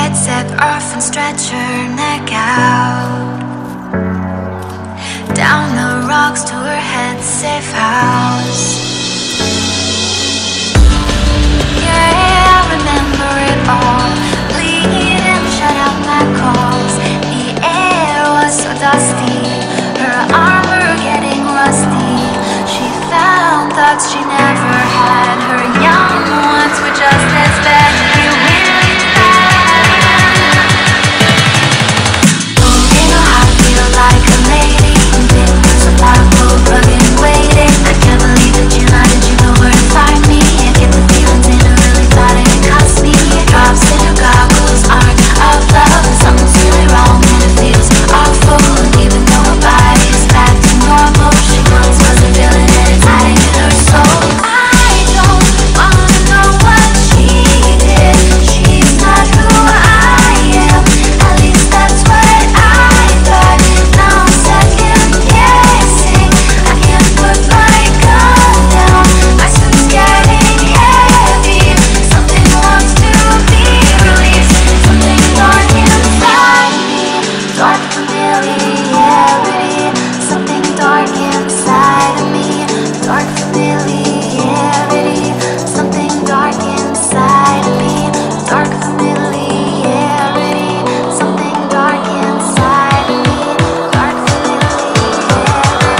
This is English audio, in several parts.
Headset off and stretch her neck out. Down the rocks to her head's safe house. Yeah, I remember it all. Bleeding, shut out my calls. The air was so dusty, her armor getting rusty. She found thoughts she never had. Her young ones were just as bad. You really bad. Oh, you know how I feel like a lady. There's a black hole bugging, waiting. I can't believe that you lied. Did you know where to find me? I get the feelings and I really thought it cost me. Drops in your goggles aren't of love. Something's really wrong and it feels awful. And even though her body's back to normal, she once wasn't feeling it. It's hiding in her soul. I don't wanna know what she did. She's not who I am. At least that's what I thought. Now I'm second guessing. I can't put my gun down. My suit's getting heavy. Something wants to be released. Something dark inside me. Dark familiarity. Something dark inside of me. Dark familiarity. Something dark inside of me. Dark familiarity. Something dark inside of me. Dark familiarity.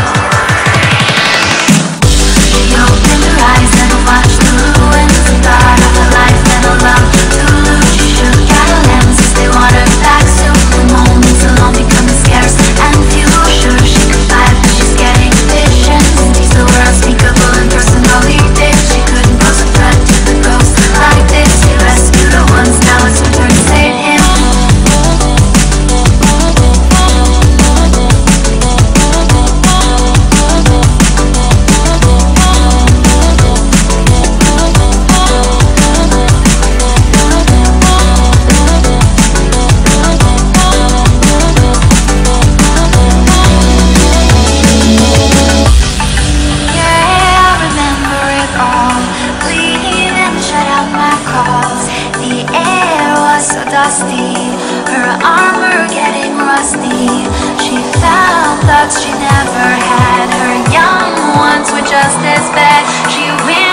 She opened her eyes and watched the ruins. The thought of a life and a love to lose. She shook out her lenses, they want her back soon. The moments alone becoming scarce and few. Sure she could fight, but she's getting visions. These the were unspeakable and personally did. She couldn't pose a threat to the ghost like this. He rescued her once, now it's her turn to save him. Yeah, I remember it all. Bleeding, shut out my calls. The air was so dusty, her armor getting rusty. She found thoughts she never had. Her young ones were just as bad. She